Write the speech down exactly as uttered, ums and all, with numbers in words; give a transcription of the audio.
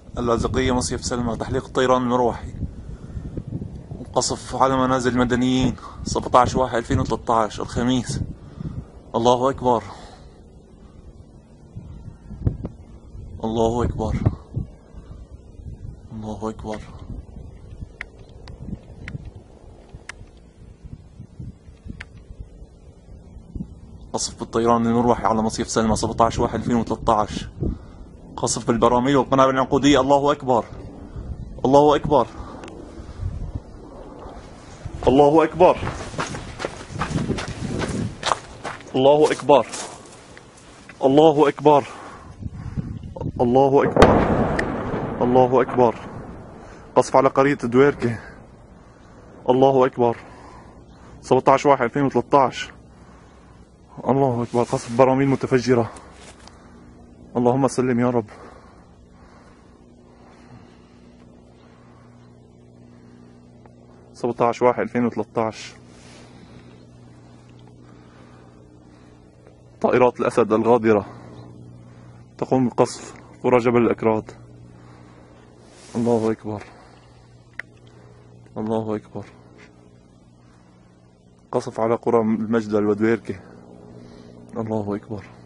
اللاذقية مصيف سلمى، تحليق الطيران المروحي وقصف على منازل المدنيين سبعة عشر واحد ألفين وثلاثة عشر الخميس. الله أكبر، الله أكبر، الله أكبر. قصف بالطيران المروحي على مصيف سلمى سبعة عشر واحد ألفين وثلاثة عشر. قصف بالبراميل والقنابل العنقودية. الله أكبر، الله أكبر، الله أكبر، الله أكبر، الله أكبر، الله أكبر، الله أكبر. قصف على قرية دويركة. الله أكبر. سبعة عشر واحد ألفين وثلاثة عشر. الله أكبر. قصف براميل متفجرة. اللهم سلم يا رب. سبعة عشر واحد ألفين وثلاثة عشر. طائرات الأسد الغادرة تقوم بقصف قرى جبل الأكراد. الله أكبر، الله أكبر. قصف على قرى المجدل ودويركة. الله أكبر.